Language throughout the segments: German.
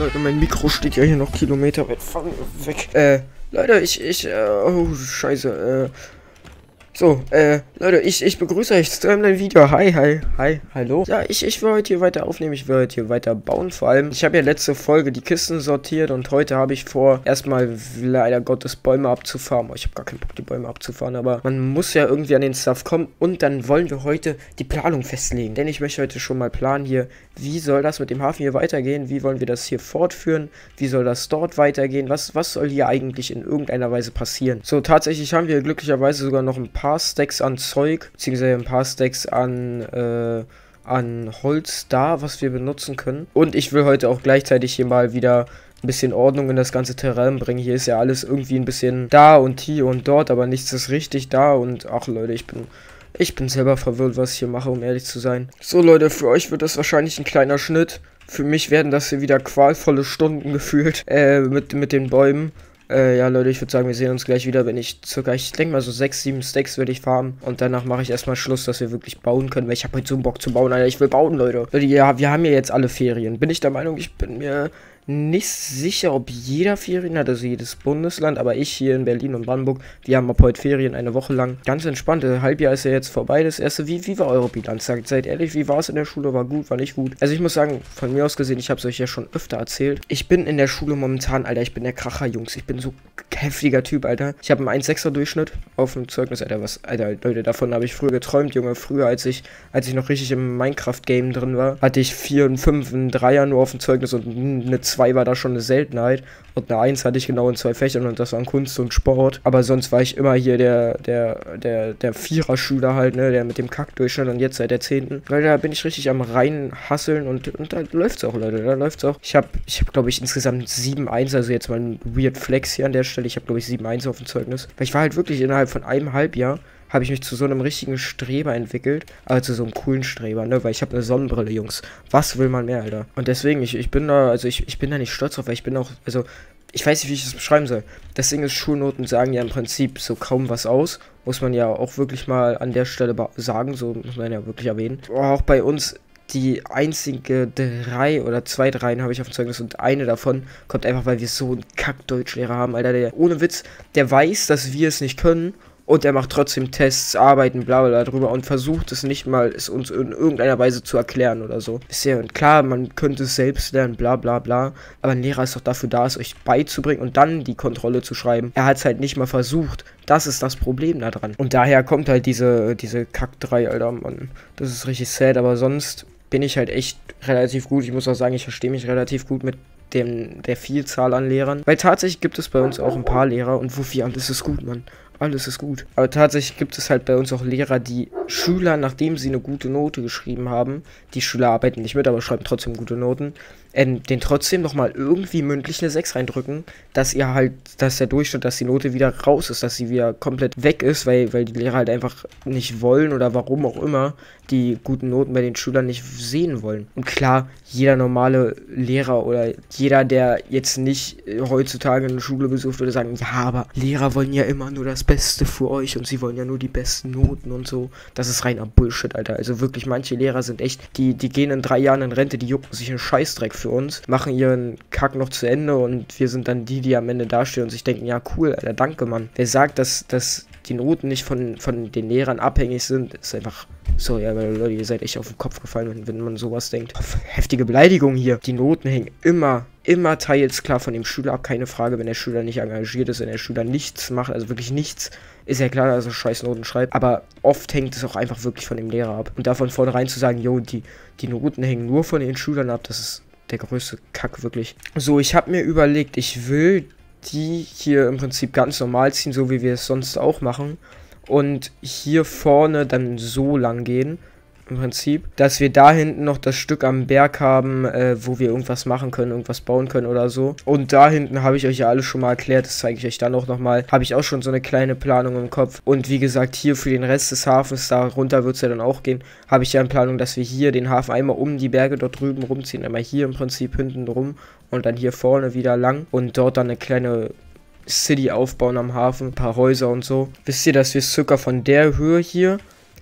Leute, mein Mikro steht ja hier noch Kilometer weit weg. Leute, oh, scheiße, Leute, ich begrüße euch zu einem neuen Video. Hi, hallo. Ja, ich will heute hier weiter aufnehmen, ich will heute hier weiter bauen. Vor allem, ich habe ja letzte Folge die Kisten sortiert und heute habe ich vor, erstmal leider Gottes Bäume abzufahren. Oh, ich habe gar keinen Bock, die Bäume abzufahren, aber man muss ja irgendwie an den Stuff kommen. Und dann wollen wir heute die Planung festlegen, denn ich möchte heute schon mal planen hier, wie soll das mit dem Hafen hier weitergehen, wie wollen wir das hier fortführen, wie soll das dort weitergehen, was soll hier eigentlich in irgendeiner Weise passieren. So, tatsächlich haben wir glücklicherweise sogar noch ein paar Stacks an Zeug, beziehungsweise ein paar Stacks an Holz da, was wir benutzen können. Und ich will heute auch gleichzeitig hier mal wieder ein bisschen Ordnung in das ganze Terrain bringen. Hier ist ja alles irgendwie ein bisschen da und hier und dort, aber nichts ist richtig da. Und ach Leute, ich bin selber verwirrt, was ich hier mache, um ehrlich zu sein. So Leute, für euch wird das wahrscheinlich ein kleiner Schnitt. Für mich werden das hier wieder qualvolle Stunden gefühlt mit den Bäumen. Ja Leute, ich würde sagen, wir sehen uns gleich wieder, wenn ich denke mal so 6, 7 Stacks werde ich farmen. Und danach mache ich erstmal Schluss, dass wir wirklich bauen können, weil ich habe heute so einen Bock zu bauen, Alter. Ich will bauen, Leute. Leute, ja, wir haben ja jetzt alle Ferien. Bin ich der Meinung, ich bin mir nicht sicher, ob jeder Ferien hat, also jedes Bundesland, aber ich hier in Berlin und Brandenburg, wir haben ab heute Ferien, eine Woche lang. Ganz entspannt, Halbjahr ist ja jetzt vorbei, das erste. Wie war eure Bilanz? Seid ehrlich, wie war es in der Schule? War gut, war nicht gut? Also ich muss sagen, von mir aus gesehen, ich habe es euch ja schon öfter erzählt. Ich bin in der Schule momentan, Alter, ich bin der Kracher, Jungs. Ich bin so heftiger Typ, Alter. Ich habe einen 1,6er Durchschnitt auf dem Zeugnis, Alter, Alter, Leute, davon habe ich früher geträumt, Junge. Früher, als ich noch richtig im Minecraft-Game drin war, hatte ich 4 und 5, einen 3er nur auf dem Zeugnis und eine 2 war da schon eine Seltenheit. Und eine 1 hatte ich genau in 2 Fächern und das waren Kunst und Sport. Aber sonst war ich immer hier der Vierer-Schüler halt, ne, der mit dem Kackdurchschnitt und jetzt seit der 10. Leute, da bin ich richtig am reinhasseln und da läuft's auch, Leute, da läuft's auch. Ich hab glaube ich, insgesamt 7,1, also jetzt mal ein Weird Flex hier an der Stelle. Ich habe, glaube ich, 7,1 auf dem Zeugnis. Weil ich war halt wirklich innerhalb von einem Halbjahr habe ich mich zu so einem richtigen Streber entwickelt. Also zu so einem coolen Streber, ne? Weil ich habe eine Sonnenbrille, Jungs. Was will man mehr, Alter? Und deswegen, ich bin da, also ich bin da nicht stolz drauf, weil ich bin auch, also ich weiß nicht, wie ich das beschreiben soll. Das Ding ist, Schulnoten sagen ja im Prinzip so kaum was aus. Muss man ja auch wirklich mal an der Stelle sagen, so muss man ja wirklich erwähnen. Auch bei uns die einzige 3 oder 2 Dreien habe ich auf dem Zeugnis und eine davon kommt einfach, weil wir so einen Kack-Deutschlehrer haben, Alter, der ohne Witz, der weiß, dass wir es nicht können. Und er macht trotzdem Tests, Arbeiten, bla bla drüber und versucht es nicht mal, es uns in irgendeiner Weise zu erklären oder so. Ist ja klar, man könnte es selbst lernen, bla bla bla. Aber ein Lehrer ist doch dafür da, es euch beizubringen und dann die Kontrolle zu schreiben. Er hat es halt nicht mal versucht. Das ist das Problem da dran. Und daher kommt halt diese Kack 3, Alter, Mann. Das ist richtig sad, aber sonst bin ich halt echt relativ gut. Ich muss auch sagen, ich verstehe mich relativ gut mit der Vielzahl an Lehrern. Weil tatsächlich gibt es bei uns auch ein paar Lehrer und wofür alles ist gut, Mann. Alles ist gut. Aber tatsächlich gibt es halt bei uns auch Lehrer, die Schüler, nachdem sie eine gute Note geschrieben haben, die Schüler arbeiten nicht mit, aber schreiben trotzdem gute Noten, den trotzdem nochmal irgendwie mündlich eine 6 reindrücken, dass der Durchschnitt, dass die Note wieder raus ist, dass sie wieder komplett weg ist, weil die Lehrer halt einfach nicht wollen oder warum auch immer die guten Noten bei den Schülern nicht sehen wollen. Und klar, jeder normale Lehrer oder jeder, der jetzt nicht heutzutage eine Schule besucht, würde sagen, ja, aber Lehrer wollen ja immer nur das Beste für euch und sie wollen ja nur die besten Noten und so. Das ist reiner Bullshit, Alter. Also wirklich, manche Lehrer sind echt, die gehen in 3 Jahren in Rente, die jucken sich einen Scheißdreck für uns, machen ihren Kack noch zu Ende und wir sind dann die am Ende dastehen und sich denken, ja cool, Alter, danke, Mann. Wer sagt, dass die Noten nicht von den Lehrern abhängig sind, ist einfach so, ja, weil Leute, ihr seid echt auf den Kopf gefallen, wenn man sowas denkt. Heftige Beleidigung hier. Die Noten hängen immer teils klar von dem Schüler ab, keine Frage, wenn der Schüler nicht engagiert ist, wenn der Schüler nichts macht, also wirklich nichts, ist ja klar, dass er scheiß Noten schreibt, aber oft hängt es auch einfach wirklich von dem Lehrer ab. Und davon vornherein zu sagen, jo, die Noten hängen nur von den Schülern ab, das ist der größte Kack, wirklich. So, ich habe mir überlegt, ich will die hier im Prinzip ganz normal ziehen, so wie wir es sonst auch machen. Und hier vorne dann so lang gehen, im Prinzip, dass wir da hinten noch das Stück am Berg haben, wo wir irgendwas machen können, irgendwas bauen können oder so. Und da hinten habe ich euch ja alles schon mal erklärt, das zeige ich euch dann auch nochmal. Habe ich auch schon so eine kleine Planung im Kopf. Und wie gesagt, hier für den Rest des Hafens, da runter wird es ja dann auch gehen, habe ich ja eine Planung, dass wir hier den Hafen einmal um die Berge dort drüben rumziehen, einmal hier im Prinzip hinten rum und dann hier vorne wieder lang und dort dann eine kleine City aufbauen am Hafen, ein paar Häuser und so. Wisst ihr, dass wir circa von der Höhe hier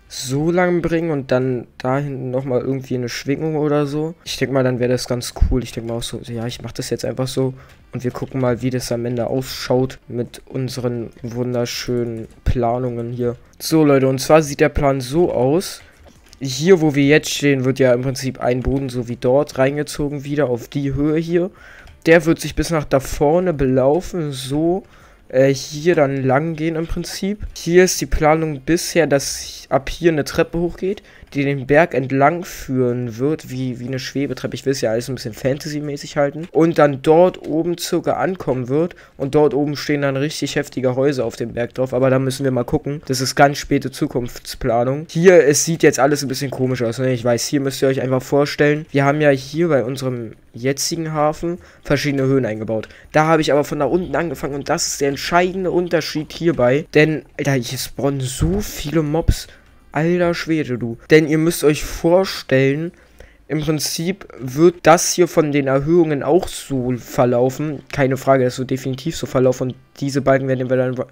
so lang bringen und dann da hinten nochmal irgendwie eine Schwingung oder so. Ich denke mal, dann wäre das ganz cool. Ich denke mal auch so, ja, ich mache das jetzt einfach so und wir gucken mal, wie das am Ende ausschaut mit unseren wunderschönen Planungen hier. So, Leute, und zwar sieht der Plan so aus. Hier, wo wir jetzt stehen, wird ja im Prinzip ein Boden so wie dort reingezogen wieder auf die Höhe hier. Der wird sich bis nach da vorne belaufen, so hier dann lang gehen im Prinzip. Hier ist die Planung bisher, dass ab hier eine Treppe hochgeht, die den Berg entlang führen wird, wie eine Schwebetreppe. Ich will es ja alles ein bisschen Fantasy-mäßig halten. Und dann dort oben circa ankommen wird. Und dort oben stehen dann richtig heftige Häuser auf dem Berg drauf. Aber da müssen wir mal gucken. Das ist ganz späte Zukunftsplanung. Hier, es sieht jetzt alles ein bisschen komisch aus. Ne? Ich weiß, hier müsst ihr euch einfach vorstellen. Wir haben ja hier bei unserem jetzigen Hafen verschiedene Höhen eingebaut. Da habe ich aber von da unten angefangen. Und das ist der entscheidende Unterschied hierbei. Denn, Alter, hier spawnen so viele Mobs. Alter Schwede, du. Denn ihr müsst euch vorstellen, im Prinzip wird das hier von den Erhöhungen auch so verlaufen. Keine Frage, das wird definitiv so verlaufen. Und diese Balken werden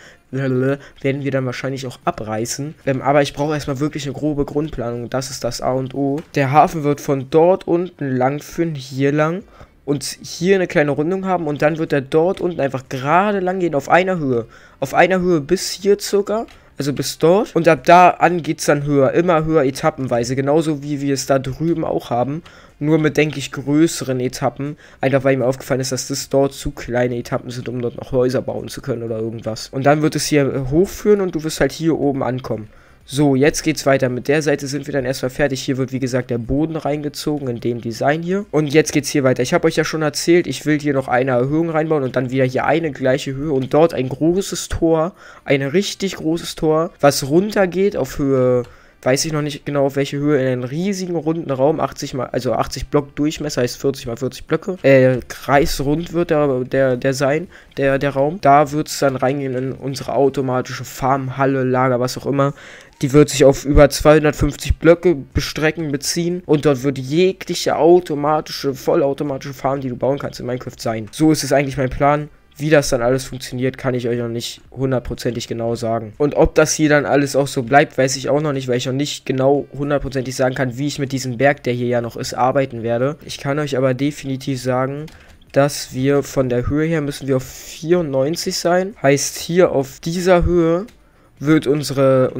wir dann wahrscheinlich auch abreißen. Aber ich brauche erstmal wirklich eine grobe Grundplanung. Das ist das A und O. Der Hafen wird von dort unten lang führen, hier lang. Und hier eine kleine Rundung haben. Und dann wird er dort unten einfach gerade lang gehen auf einer Höhe. Auf einer Höhe bis hier circa. Also bis dort. Und ab da an geht es dann höher. Immer höher etappenweise. Genauso wie wir es da drüben auch haben. Nur mit, denke ich, größeren Etappen. Einfach weil mir aufgefallen ist, dass das dort zu kleine Etappen sind, um dort noch Häuser bauen zu können oder irgendwas. Und dann wird es hier hochführen und du wirst halt hier oben ankommen. So, jetzt geht's weiter. Mit der Seite sind wir dann erstmal fertig. Hier wird, wie gesagt, der Boden reingezogen in dem Design hier. Und jetzt geht's hier weiter. Ich habe euch ja schon erzählt, ich will hier noch eine Erhöhung reinbauen und dann wieder hier eine gleiche Höhe. Und dort ein großes Tor, ein richtig großes Tor, was runtergeht auf Höhe, weiß ich noch nicht genau auf welche Höhe, in einen riesigen runden Raum, 80 Block Durchmesser, heißt 40 mal 40 Blöcke. Kreisrund wird der sein, der Raum. Da wird es dann reingehen in unsere automatische Farmhalle, Lager, was auch immer. Die wird sich auf über 250 Blöcke beziehen. Und dort wird jegliche vollautomatische Farm, die du bauen kannst in Minecraft sein. So ist es eigentlich mein Plan. Wie das dann alles funktioniert, kann ich euch noch nicht hundertprozentig genau sagen. Und ob das hier dann alles auch so bleibt, weiß ich auch noch nicht, weil ich noch nicht genau hundertprozentig sagen kann, wie ich mit diesem Berg, der hier ja noch ist, arbeiten werde. Ich kann euch aber definitiv sagen, dass wir von der Höhe her müssen wir auf 94 sein. Heißt, hier auf dieser Höhe wird unser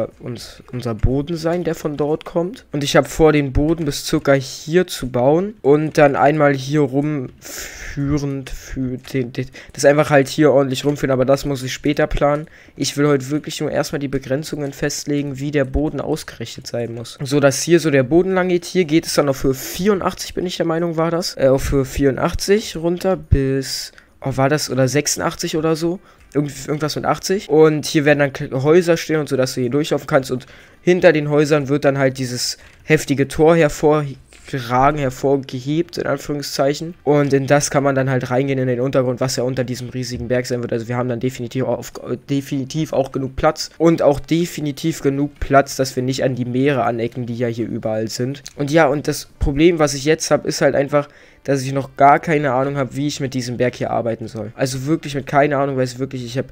Boden sein, der von dort kommt. Und ich habe vor, den Boden bis circa hier zu bauen und dann einmal hier rumführend das einfach halt hier ordentlich rumführen, aber das muss ich später planen. Ich will heute wirklich nur erstmal die Begrenzungen festlegen, wie der Boden ausgerichtet sein muss. So, dass hier so der Boden lang geht. Hier geht es dann auf Höhe 84, bin ich der Meinung, war das. Auf Höhe 84 runter bis, war das, oder 86 oder so. Irgendwas mit 80. Und hier werden dann Häuser stehen und so, dass du hier durchlaufen kannst. Und hinter den Häusern wird dann halt dieses heftige Tor hervorgehebt, in Anführungszeichen. Und in das kann man dann halt reingehen in den Untergrund, was ja unter diesem riesigen Berg sein wird. Also wir haben dann definitiv auch genug Platz. Und auch definitiv genug Platz, dass wir nicht an die Meere anecken, die ja hier überall sind. Und ja, und das Problem, was ich jetzt habe, ist halt einfach, dass ich noch gar keine Ahnung habe, wie ich mit diesem Berg hier arbeiten soll. Also wirklich mit keine Ahnung, weil es wirklich, ich habe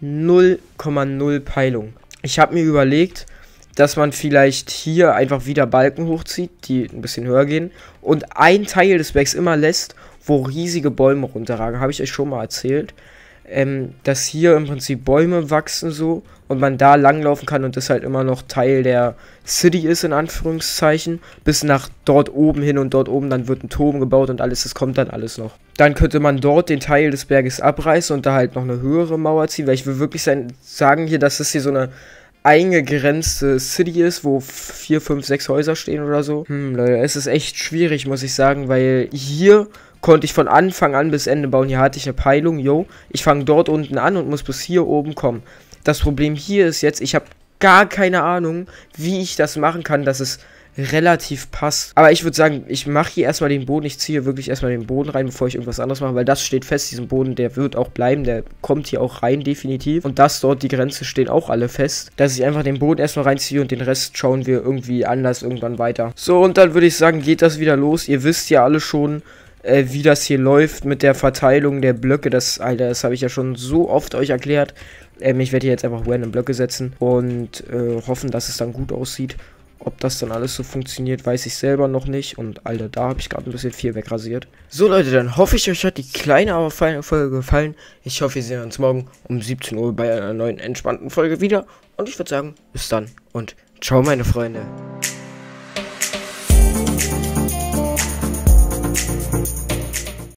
0,0 Peilung. Ich habe mir überlegt, dass man vielleicht hier einfach wieder Balken hochzieht, die ein bisschen höher gehen und ein Teil des Bergs immer lässt, wo riesige Bäume runterragen. Habe ich euch schon mal erzählt. Dass hier im Prinzip Bäume wachsen so und man da langlaufen kann und das halt immer noch Teil der City ist, in Anführungszeichen, bis nach dort oben hin und dort oben dann wird ein Turm gebaut und alles, das kommt dann alles noch. Dann könnte man dort den Teil des Berges abreißen und da halt noch eine höhere Mauer ziehen, weil ich will wirklich sagen hier, dass das hier so eine eingegrenzte City ist, wo 4, 5, 6 Häuser stehen oder so. Leute, es ist echt schwierig, muss ich sagen, weil hier konnte ich von Anfang an bis Ende bauen. Hier hatte ich eine Peilung, ich fange dort unten an und muss bis hier oben kommen. Das Problem hier ist jetzt, ich habe gar keine Ahnung, wie ich das machen kann, dass es relativ passt. Aber ich würde sagen, ich mache hier erstmal den Boden, ich ziehe wirklich erstmal den Boden rein, bevor ich irgendwas anderes mache, weil das steht fest, diesen Boden, der wird auch bleiben, der kommt hier auch rein, definitiv. Und das dort, die Grenze stehen auch alle fest, dass ich einfach den Boden erstmal reinziehe und den Rest schauen wir irgendwie anders irgendwann weiter. So, und dann würde ich sagen, geht das wieder los. Ihr wisst ja alle schon, wie das hier läuft mit der Verteilung der Blöcke. Das habe ich ja schon so oft euch erklärt. Ich werde hier jetzt einfach random Blöcke setzen und hoffen, dass es dann gut aussieht. Ob das dann alles so funktioniert, weiß ich selber noch nicht. Und Alter, da habe ich gerade ein bisschen viel wegrasiert. So Leute, dann hoffe ich, euch hat die kleine, aber feine Folge gefallen. Ich hoffe, wir sehen uns morgen um 17 Uhr bei einer neuen entspannten Folge wieder. Und ich würde sagen, bis dann und ciao meine Freunde.